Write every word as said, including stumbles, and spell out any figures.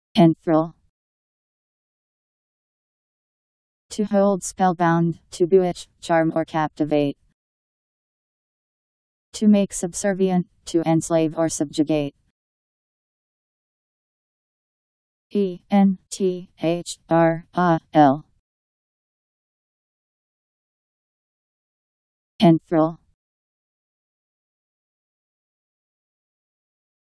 Enthral. To hold spellbound, to bewitch, charm or captivate. To make subservient, to enslave or subjugate. E N T H R A L. Enthral.